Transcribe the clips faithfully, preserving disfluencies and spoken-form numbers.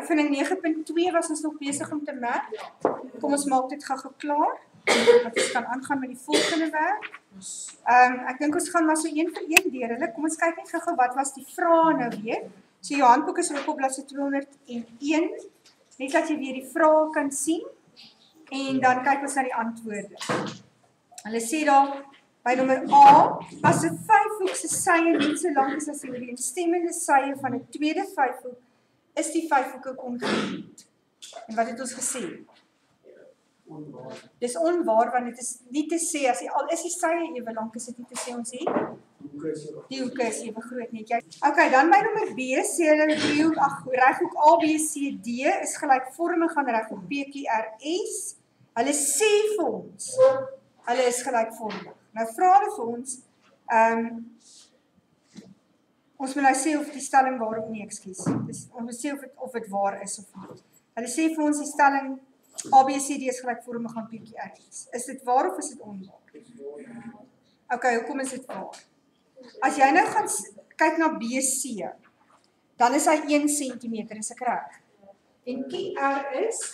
Oefening nege punt twee was ons nog besig om te merk. Kom ons maak dit gou-gou klaar. Dat ons kan aangaan met die volgende werk. Um, ek dink ons gaan maar so een vir een deur hulle. Kom ons kyk net gou-gou wat was die vrae nou weer. So jou handboek is ook op bladsy tweehonderd en een. Net dat jy weer die vrae kan sien. En dan kyk ons na die antwoorde. Hulle sê daar by nommer A, as 'n vyfhoekse sye net so lank is as die ooreenstemmende sye van 'n tweede vyfhoek, is die vyfhoeke kongruent. En wat het ons gesê? Onwaar. Dis onwaar, want dit is nie te sê, as die, al is die sye ewe lank, is dit nie te sê ons sê, die hoeke is ewe groot net. Ok, dan by nommer B, sê hulle driehoek, ag, reghoek A, B, C, D is gelykvormig aan reghoek P, Q, R, S. Hulle sê vir ons, hulle is gelykvormig. Nou vra hulle vir ons, um, ons moet nou sê of die stelling waar of nie, ekskuus. Dus ons moet sê of het, of het waar is of nie. Hulle sê vir ons die stelling A, B, C, D is gelykvormig aan P, Q, R, S. Is dit waar of is dit onwaar? Ok, hoekom is dit waar? As jy nou gaan kyk na B C, dan is hy een sentimeter, is ek reg? En Q R is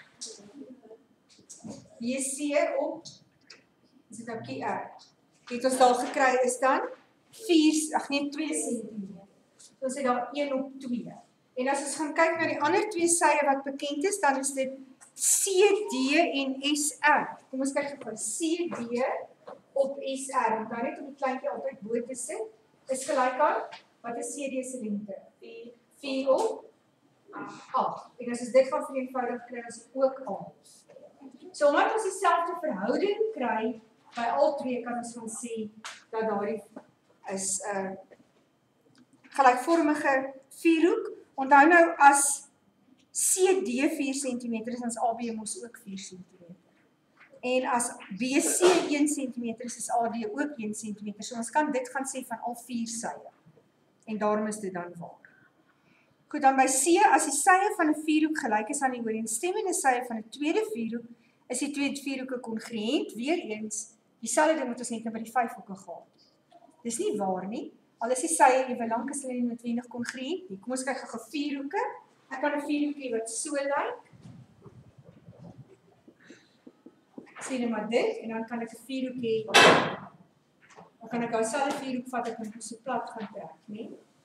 B C op, is dit nou Q R? Het ons daar gekry is dan vier, ag nee, twee sentimeter. So ons het daar een op twee. En as ons gaan kyk na die ander twee sye wat bekend is, dan is dit C D en S R. Kom ons kyk gou, C D op S R, en dan net om die kleintjie altyd bo te sit, is gelyk aan, wat is C D se lengte? vier op agt. En as ons dit gaan vereenvoudig kry, is ook agt. So omdat ons dieselfde verhouding kry, by al twee kan ons gaan sê, dat daar is 'n uh, gelykvormige vierhoek. Onthou nou, as C D vier sentimeter is, dan is A B mos ook vier sentimeter. En as B C een sentimeter is, is A D ook een sentimeter. So ons kan dit gaan sê van al vier sye. En daarom is dit dan waar. Goed, dan by C, as die sye van 'n vierhoek gelyk is aan die ooreenstemmende sye van 'n tweede vierhoek, is die tweede vierhoeke kongruent. Weer eens, dieselfde ding moet ons net nou by die vyfhoeke gehad. Dis nie waar nie. Al is die sye ewe lank, is hulle nie noodwendig kongruent nie. Kom ons kyk gou vierhoeke. Ek kan 'n vierhoekie wat so lyk. Sê net maar dit, en dan kan ek 'n vierhoekie, dan kan ek ou selfe vierhoek vat, ek kan so plat gaan trek, nee?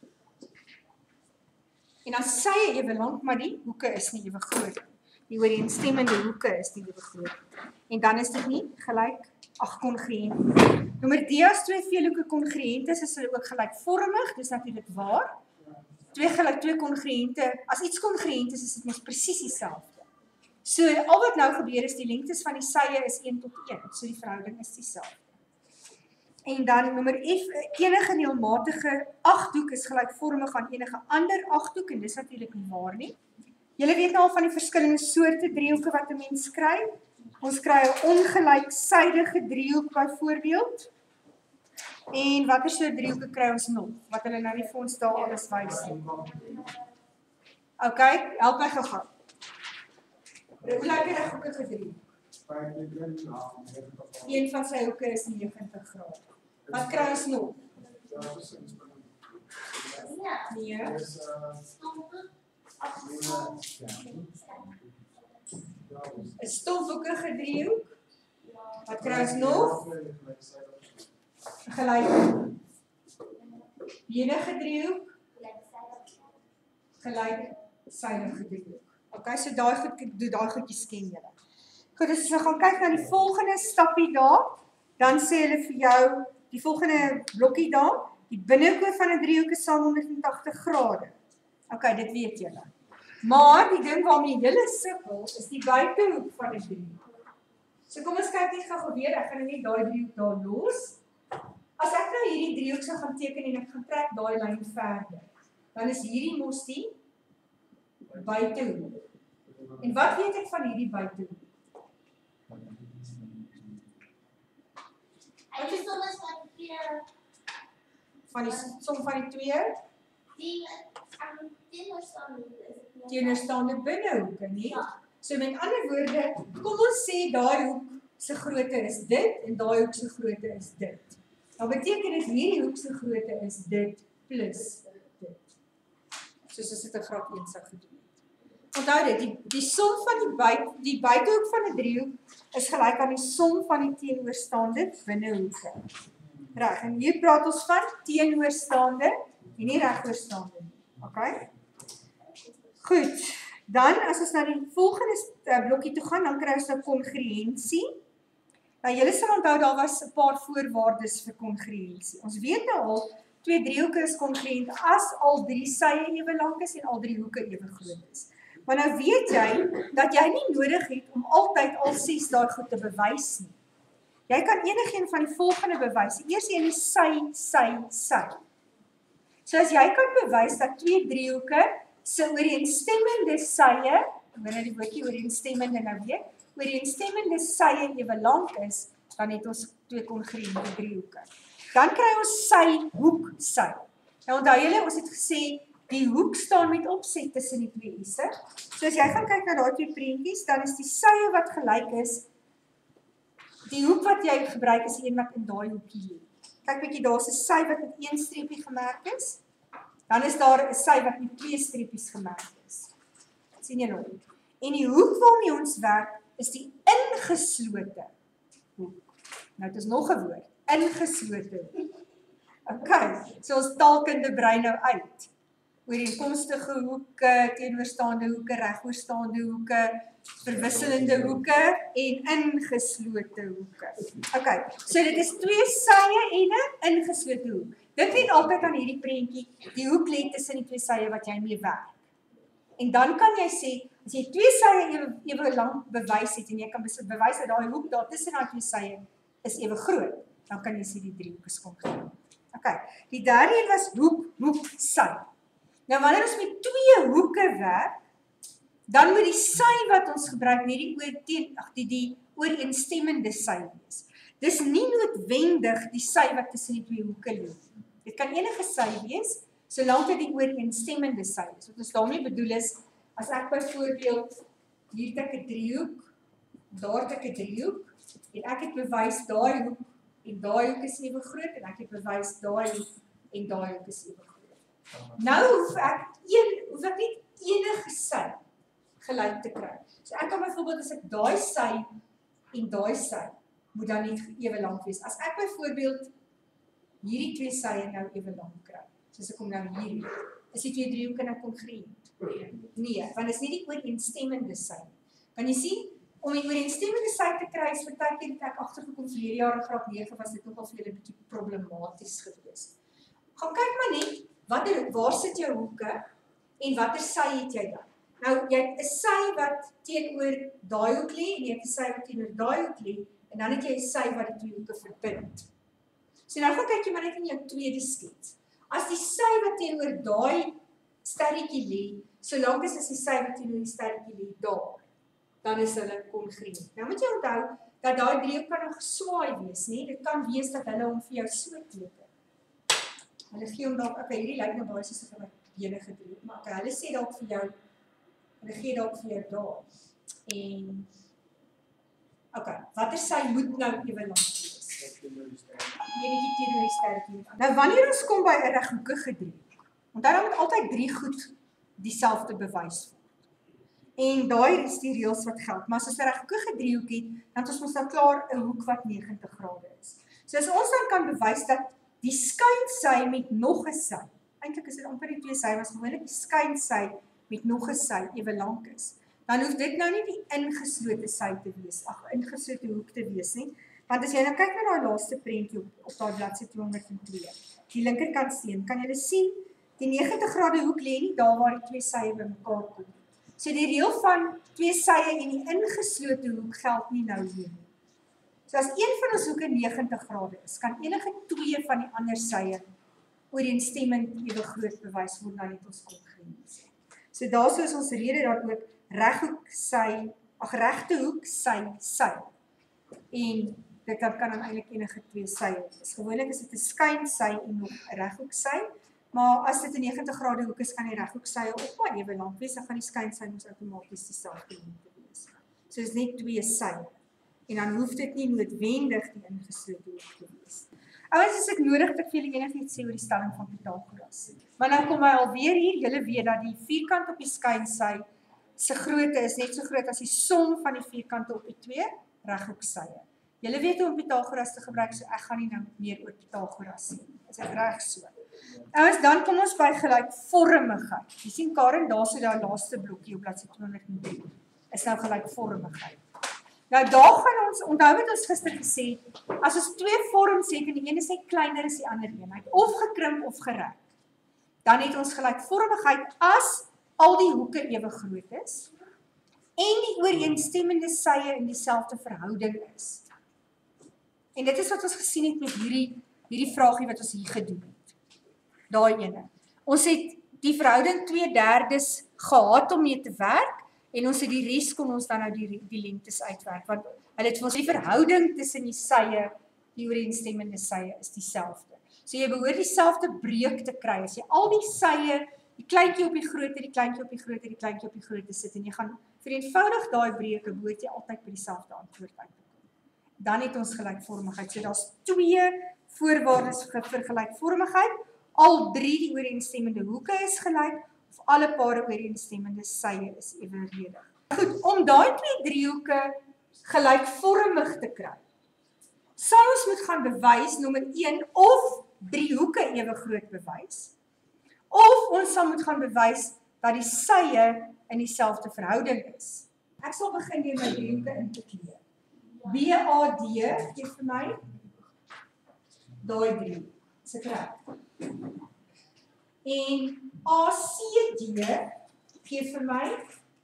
En dan sye ewe lank, maar die hoeke is nie ewe groot. Die ooreenstemmende hoeke is nie ewe groot. En dan is dit nie gelyk, ag, kongruent. Nommer D, as twee veelhoeke kongruent is, is hulle ook gelykvormig, dis natuurlik waar. Twee gelyk, twee kongruente, as iets kongruent is, is dit mos presies dieselfde. So, al wat nou gebeur is, die lengtes van die sye is een tot een, so die verhouding is dieselfde. En dan nommer F, enige reëlmatige agthoek is gelykvormig aan enige ander agthoek, en dis natuurlik nie waar nie. Julle weet nou al van die verskillende soorte driehoeke wat 'n mens kry. Ons kry 'n ongelyksydige driehoek byvoorbeeld. En watter soort driehoeke kry ons nog? Wat hulle nou nie vir ons daar alles wys nie. Ok, help my gou-gou. Hoe lyk 'n reghoekige driehoek? Een van sy hoeke is negentig grade. Wat kry ons nog? Nee. 'n stofhoekige driehoek. Wat kry ons nog? Gelyk. Enige driehoek. Gelyksydige driehoek. Ok, so daai goed, do daai goedjies ken julle. Goed, as ons gaan kyk na die volgende stappie daar, dan sê hulle vir jou, die volgende blokkie daar, die binnekoor van 'n driehoek is saam honderd en tagtig grade. Ok, dit weet julle. Maar die ding waarmee julle sukkel, is die buitehoek van 'n driehoek. So kom ons kyk net gou weer, ek gaan net daai driehoek daar los. As ek nou hierdie driehoek sou gaan teken en ek gaan trek daai lyn verder, dan is hierdie mos die buitehoek. En wat weet ek van hierdie buitehoek? Wat is dan as van die Van die som van die twee? die aan teenoorstaande Teenoorstaande binnehoeke, nie? So met ander woorde, kom ons sê daai hoek se grootte is dit en daai hoek se grootte is dit. Nou beteken dit hierdie hoek se grootte is dit plus dit. Soos as dit 'n graad een sou gedoen het. onthou dit, die, die som van die, buit, die buitehoek van 'n driehoek is gelyk aan die som van die teenoorstaande binnehoeke. Reg, en hier praat ons van teenoorstaande en nie regoorstaande nie. Okay? Goed, dan as ons na die volgende uh, blokkie toe gaan, dan kry ons nou kongruensie. Nou, julle sal onthou, daar was 'n paar voorwaardes vir kongruensie. Ons weet nou al, twee driehoeke is kongruent as al drie sye ewe lank is en al drie hoeke ewe groot is. Maar nou weet jy, dat jy nie nodig het om altyd al ses daai goed te bewys nie. Jy kan enigeen van die volgende bewys. Eers een is sy, sy, sy. So as jy kan bewys dat twee driehoeke se ooreenstemmende sye, hoor nou die woordjie ooreenstemmende nou weer, ooreenstemmende sye ewe lank is, dan het ons twee kongruente driehoeke. Dan kry ons sy, hoek, sy. Nou onthou julle, ons het gesê, die hoek staan met opset tussen die twee isse. So as jy gaan kyk na daai twee prentjies, dan is die sye wat gelyk is, die hoek wat jy gebruik is die een wat in daai hoekie lê. Kyk bietjie, daar's 'n sy wat met een streepie gemerk is. Dan is daar 'n sy wat met twee streepies gemerk is. sien jy nog? En die hoek waarmee ons werk is die ingeslote hoek. Nou dit is nog 'n woord, ingeslote hoek. Okay, so ons taalkunde brei nou uit. Ooreenkomstige hoeke, teenoorstaande hoeke, regoorstaande hoeke, verwisselende hoeke en ingeslote hoeke. Okay, so dit is twee sye en 'n ingeslote hoek. Dit net altyd aan hierdie prentjie, die hoek lê tussen die twee sye wat jy mee werk. En dan kan jy sê, as jy twee sye ewe, ewe lank bewys het en jy kan bewys dat daai hoek daar tussen daai twee sye is ewe groot, dan kan jy sê die driehoek is kongruent. Okay, die derde een was hoek, hoek, sy. Nou wanneer ons met twee hoeke werk, dan moet die sy wat ons gebruik nie die oor teen ag die die ooreenstemmende sy wees. Dis nie noodwendig die sy wat tussen die twee hoeke lê. Dit kan enige sy wees, solank dit die ooreenstemmende sy is. Wat ons daarmee bedoel is, as ek byvoorbeeld hier het ek 'n driehoek, daar het ek 'n driehoek en ek het bewys daai hoek en daai hoek is ewe groot en ek het bewys daai hoek en daai hoek is ewe groot. Nou hoef ek een hoef ek net enige sy gelyk te kry. So ek kan byvoorbeeld as ek daai sy en daai sy moet dan net ewe lank wees. As ek byvoorbeeld hierdie twee sye nou ewe lank kry, soos ek kom nou hierdie, is die twee driehoeke nou kongruent? Nee, want is nie die ooreenstemmende sy. Kan jy sien, om die ooreenstemmende sy te kry, is partykeer het ek agtergekom verlede jaar in graad nege was dit nogal vir julle 'n bietjie problematies gewees. Gaan kyk maar net, watter waar sit jou hoeke en watter sy het jy dan? Nou, jy het 'n sy wat teenoor daai hoek lê en jy het 'n sy wat teenoor daai hoek lê en dan het jy 'n sy wat die twee hoeke verbind. So nou gaan kyk jy maar net in jou tweede skets. As die sy wat teenoor daai sterretjie lê, solank as is die sy wat teenoor die sterretjie lê daar, dan is hulle kongruent. Nou moet jy onthou dat daai driehoek kan nog geswaai wees, nie? Dit kan wees dat hulle hom vir jou so teken. Hulle gee hom dalk, okay, hierdie lyk nou baie soos 'n bene gedruk, maar okay, hulle sê dalk vir jou, hulle gee dalk vir jou daar. En okay, watter sy moet nou ewe lank wees? Enetjie teenoor die sterretjie. Nou wanneer ons kom by 'n reghoekige driehoek, onthou dan moet altyd drie goed dieselfde bewys word. En daai is die reëls wat geld. Maar as ons 'n reghoekige driehoek het, dan het ons mos nou klaar 'n hoek wat negentig grade is. So as ons dan kan bewys dat die skynsy met nog 'n sy, eintlik is dit amper die twee sy, was gewoonlik die skynsy met nog 'n sy ewe lank is, dan hoef dit nou nie die ingeslote sy te wees, ag, ingeslote hoek te wees nie. Want as jy nou kyk na daai laaste prentjie op, op daai bladsy tweehonderdtwee, die linkerkant steen, kan jy sien, die negentig grade hoek lê nie daar waar die twee sye bymekaar kom. So die reël van twee sye en die ingeslote hoek geld nie nou hier nie. So as een van ons hoeke negentig grade is, kan enige twee van die ander sye ooreenstemmend ewe groot bewys word na net ons kongruensie. So daarso is ons rede dat ook reghoek sy, ag regte hoek sy sy. En dit kan dan eintlik enige twee sye wees. Gewoonlik is dit 'n skynsy en nog 'n reghoek sy, maar as dit 'n negentig grade hoek is, kan die reghoek sy ook maar ewe lank wees, dan gaan die skynsy mos outomaties dieselfde lengte wees. So is net twee sye. En dan hoef dit nie noodwendig die ingeslote hoek te wees. Ouens, is ek nodig dat ek vir julle enigiets sê oor die stelling van Pythagoras. Maar nou kom hy alweer hier, julle weet dat die vierkant op die skynsy se grootte is net so groot as die som van die vierkante op die twee reghoeksye. Julle weet hoe om Pythagoras te gebruik, so ek gaan nie nou meer oor Pythagoras sê. Is dit reg so? Ouens, dan kom ons by gelykvormigheid. Jy sien Karen, daar sit daai laaste blokkie op bladsy tweehonderd en drie. Is nou gelykvormigheid. Nou daar gaan ons, onthou wat ons gister gesê, as ons twee vorms het en die een is net kleiner as die ander een, of gekrimp of gerek, dan het ons gelykvormigheid as al die hoeke ewe groot is en die ooreenstemmende sye in dieselfde verhouding is. En dit is wat ons gesien het met hierdie, hierdie vraagie wat ons hier gedoen het. Daai ene. Ons het die verhouding twee derdes gehad om mee te werk, en ons het die res kon ons dan nou die, die lengtes uitwerk, want hulle het vir ons die verhouding tussen die sye, die ooreenstemmende sye is dieselfde. So jy behoort dieselfde breuk te kry, as jy al die sye, die kleintjie op die grootte, die kleintjie op die grootte, die kleintjie op die grootte sit, en jy gaan vereenvoudig daai breuke, behoort jy altyd by dieselfde antwoord uit te kom. Dan het ons gelykvormigheid, so daar's twee voorwaardes vir gelykvormigheid, al drie die ooreenstemmende hoeke is gelyk, of alle pare ooreenstemmende sye is evenredig. Goed, om daai twee driehoeke gelykvormig te kry, sal ons moet gaan bewys, nommer een, of driehoeke ewe groot bewys, of ons sal moet gaan bewys dat die sye in dieselfde verhouding is. Ek sal begin deur my driehoeke in te kleur. B A D gee vir my daai drie. Is dit reg? En A C D gee vir my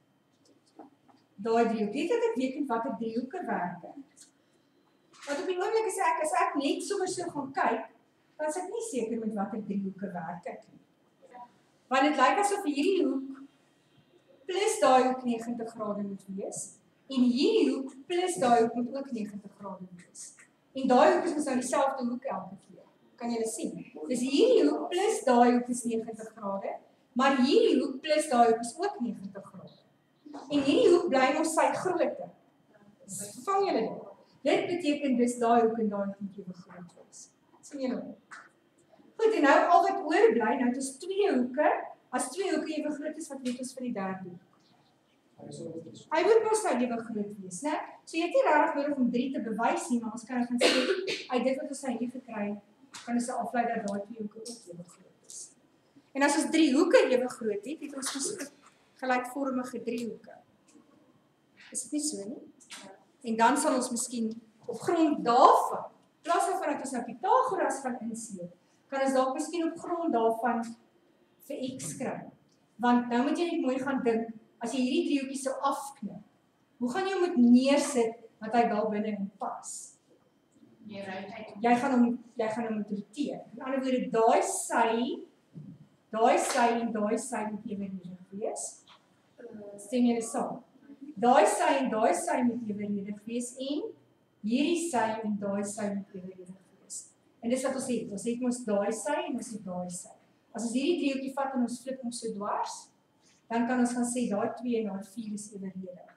daai driehoek. Dit het ek weet nie wat 'n driehoeke werk. Want op die oomblik is ek as ek net sommer so gaan kyk, dan is ek nie seker met wat 'n driehoeke werk het nie. Want dit lyk asof hierdie hoek plus daai hoek negentig grade moet wees, en hierdie hoek plus daai hoek moet ook negentig grade wees. En daai hoek is mos nou dieselfde hoek elke keer. Kan julle sien? Dus hierdie hoek plus daai hoek is negentig grade, maar hierdie hoek plus daai hoek is ook negentig grade. En hierdie hoek bly nog sy grootte. Vang julle dit? Dit beteken dus daai hoek en daai hoek moet ewe groot wees. Sien julle? Goed, en nou al wat oorbly, nou het ons twee hoeke. As twee hoeke ewe groot is, wat weet ons van die derde hoek? Hy moet mos nou ewe groot wees, né? So jy het nie regtig nodig om drie te bewys nie, maar ons kan gaan sê, uit dit wat ons nou hier gekry, kan ons aflei dat daai twee hoeke ook ewe groot is. En as ons drie hoeke ewe groot het, het ons gelykvormige driehoeke. Is dit nie so nie? En dan sal ons miskien op grond daarvan, in plaas daarvan dat ons nou Pythagoras gaan insleep, kan ons dalk miskien op grond daarvan vir x kry. Want nou moet jy net mooi gaan dink, as jy hierdie driehoekie sou afknip, hoe gaan jy hom moet neersit wat hy daar binne in pas? Jy gaan hom jy gaan hom moet roteer. In ander woorde, daai sy, daai sy en daai sy moet evenredig wees. Stem julle saam? Daai sy en daai sy moet evenredig wees en hierdie sy en daai sy moet evenredig wees. En dis wat ons het. Ons het mos daai sy en ons het daai sy. As ons hierdie driehoekie vat en ons flip hom so dwars, dan kan ons gaan sê daai twee en daai vier is evenredig.